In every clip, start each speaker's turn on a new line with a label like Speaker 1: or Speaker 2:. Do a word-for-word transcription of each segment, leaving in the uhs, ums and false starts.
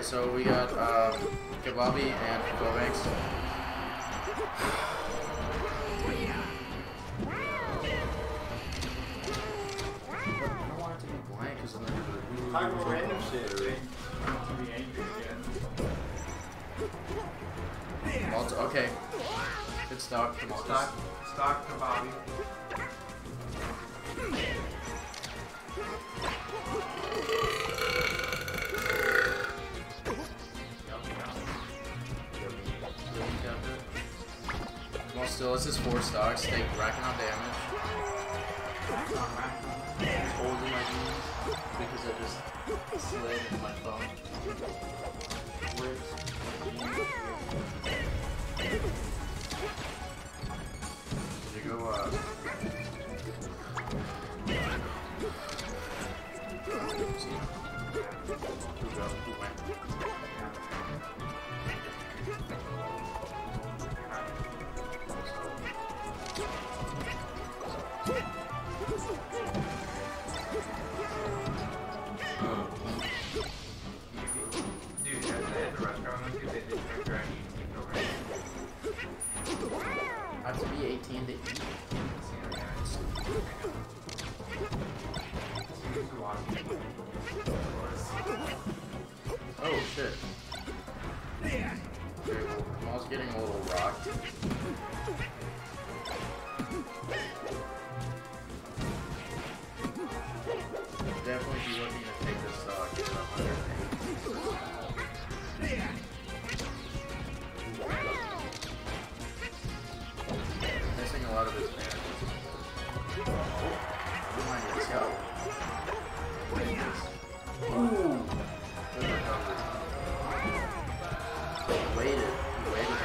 Speaker 1: so we got um, Kababi and Kovacs.
Speaker 2: Talk about random shit, right?
Speaker 1: Also, okay. Good stock. Come on.
Speaker 2: Stock, stock Kababi.
Speaker 1: Well, still, this is four stocks. Take racking on damage. Holding my knees because I just slid into my phone. Whips. Did you go, uh... Who go? Who went? I have to be eighteen to eat. Oh shit. Okay, well, Kamal's getting a little rocked. Definitely be looking to take this stock. It's one hundred missing a lot of his mana. Oh my god, let's go. Ooh! Good recovery. He waited. He waited.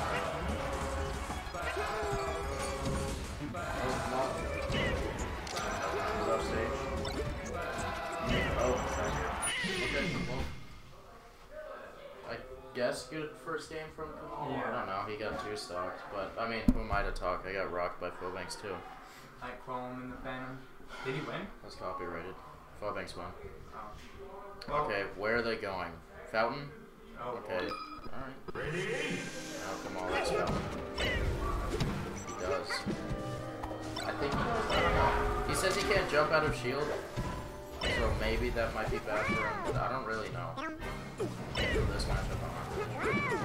Speaker 1: Oh, come on. He's off stage. Oh, okay, well. I guess good first game from Kamal.
Speaker 2: Yeah.
Speaker 1: I don't know, he got two stocks, but I mean, who am I to talk? I got rocked by Phobanks too.
Speaker 2: Like Chrome in the Phantom. Did he win?
Speaker 1: That's copyrighted. Phobanks won.
Speaker 2: Oh. Well,
Speaker 1: Okay, where are they going? Fountain?
Speaker 2: Oh,
Speaker 1: Okay. Alright. Now Kamal likes Fountain. He does. I think he does. I don't know. He says he can't jump out of shield. So maybe that might be bad for him, but I don't really know. This matchup, I'm not really sure.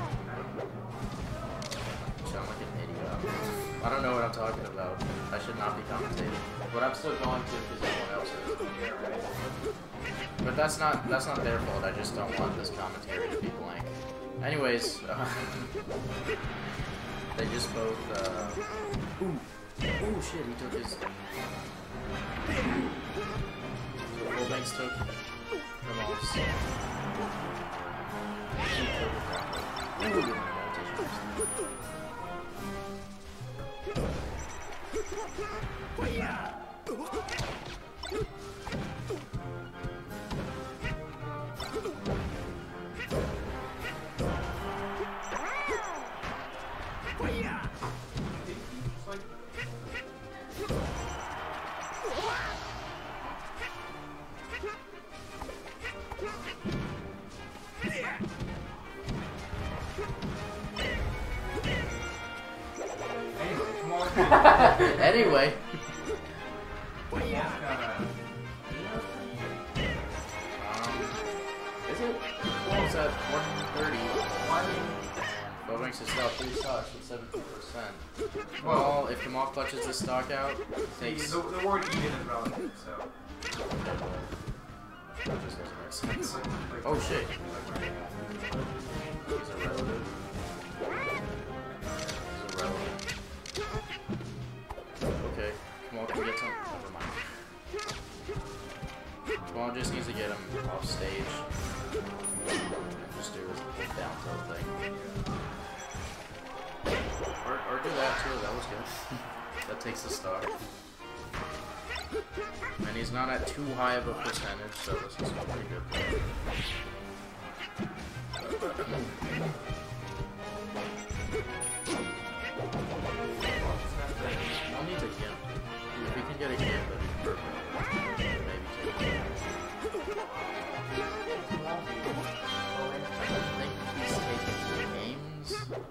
Speaker 1: I sound like an idiot. I don't know what I'm talking about. I should not be commentating, but I'm still going to because everyone else is. But that's not that's not their fault. I just don't want this commentary to be blank. Anyways, uh, they just both. Uh, ooh, ooh, shit! He took his. Phobanks took Kamal's. Ooh, Anyway. Um, is it? What was that? one thirty. Phobanks is still three stocks with seventeen percent. Well, if Kamal clutches this stock out, takes.
Speaker 2: The, the word even is relative, so.
Speaker 1: That just doesn't make sense. Oh shit. He's a relative. He's a relative. Okay, Kamal can get some. Never mind. Kamal just needs to get him off stage. Just do his down tilt thing. Or, or do that too, that was good. That takes the stock. And he's not at too high of a percentage, so this is pretty good. I'll need to camp. If we can get a camp, that'd be perfect. Maybe take a camp.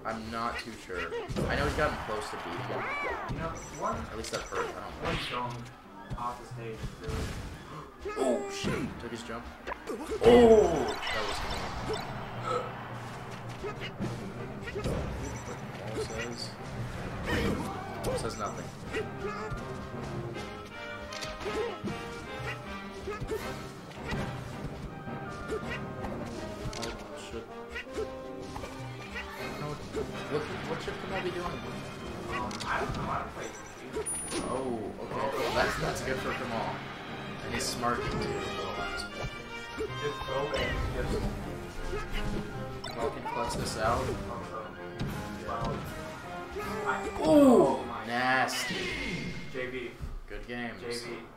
Speaker 1: I'm not too sure. I know he's gotten close to beating him.
Speaker 2: You know, one,
Speaker 1: At least at first. I don't know.
Speaker 2: one song off the stage is really.
Speaker 1: Oh shit! Took his jump. Oh, that was clean. Maul says. Maul says nothing. Oh shit! No, what what should Kamal be doing?
Speaker 2: Um, I don't know how to play Sushi.
Speaker 1: Oh, okay. Well, that's that's good for Kamal. And he's smart too.
Speaker 2: Just go and just.
Speaker 1: Kamal can clutch this out.
Speaker 2: Also, well, I,
Speaker 1: Oh,
Speaker 2: my
Speaker 1: nasty.
Speaker 2: J V.
Speaker 1: Good games.
Speaker 2: J V.